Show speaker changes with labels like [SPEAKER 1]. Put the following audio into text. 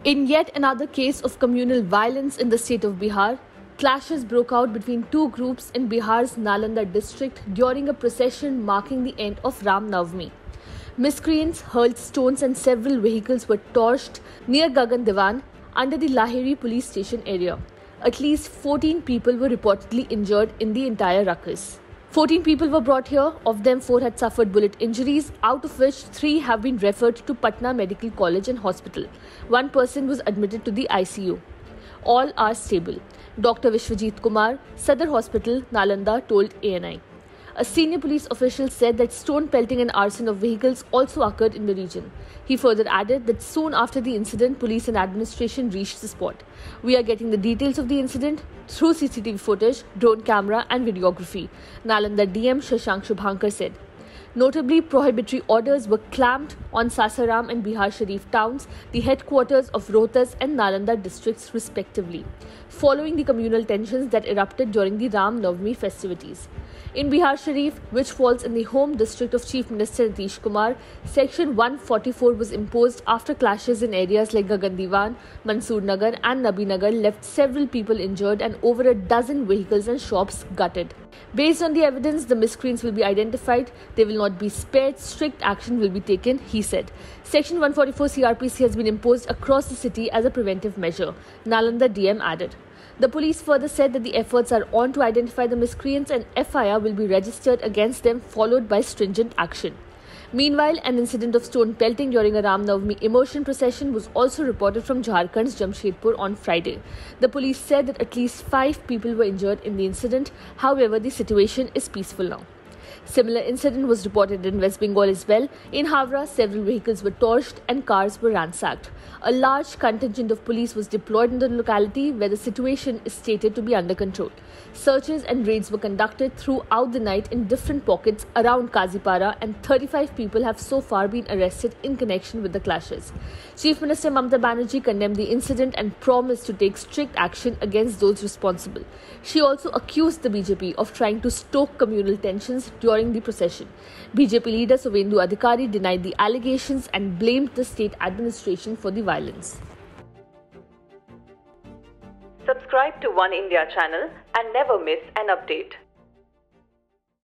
[SPEAKER 1] In yet another case of communal violence in the state of Bihar, clashes broke out between two groups in Bihar's Nalanda district during a procession marking the end of Ram Navami. Miscreants hurled stones and several vehicles were torched near Gagan Diwan under the Lahiri police station area. At least 14 people were reportedly injured in the entire ruckus. 14 people were brought here, of them 4 had suffered bullet injuries, out of which 3 have been referred to Patna Medical College and Hospital. One person was admitted to the ICU. All are stable. Dr. Vishwajit Kumar, Sadar Hospital, Nalanda, told ANI. A senior police official said that stone pelting and arson of vehicles also occurred in the region. He further added that soon after the incident, police and administration reached the spot. We are getting the details of the incident through CCTV footage, drone camera and videography, Nalanda DM Shashank Shubhankar said. Notably, prohibitory orders were clamped on Sasaram and Bihar Sharif towns, the headquarters of Rohtas and Nalanda districts respectively, following the communal tensions that erupted during the Ram Navami festivities. In Bihar Sharif, which falls in the home district of Chief Minister Nitish Kumar, Section 144 was imposed after clashes in areas like Gagan Diwan, Mansoor Nagar and Nabi Nagar left several people injured and over a dozen vehicles and shops gutted. Based on the evidence, the miscreants will be identified. They will not be spared. Strict action will be taken, he said. Section 144 CRPC has been imposed across the city as a preventive measure, Nalanda DM added. The police further said that the efforts are on to identify the miscreants and FIR will be registered against them, followed by stringent action. Meanwhile, an incident of stone pelting during a Ram Navami immersion procession was also reported from Jharkhand's Jamshedpur on Friday. The police said that at least 5 people were injured in the incident. However, the situation is peaceful now. Similar incident was reported in West Bengal as well. In Havra, several vehicles were torched and cars were ransacked. A large contingent of police was deployed in the locality where the situation is stated to be under control. Searches and raids were conducted throughout the night in different pockets around Kazipara and 35 people have so far been arrested in connection with the clashes. Chief Minister Mamata Banerjee condemned the incident and promised to take strict action against those responsible. She also accused the BJP of trying to stoke communal tensions during the procession. BJP leader Suvendu Adhikari denied the allegations and blamed the state administration for the violence.
[SPEAKER 2] Subscribe to One India channel and never miss an update.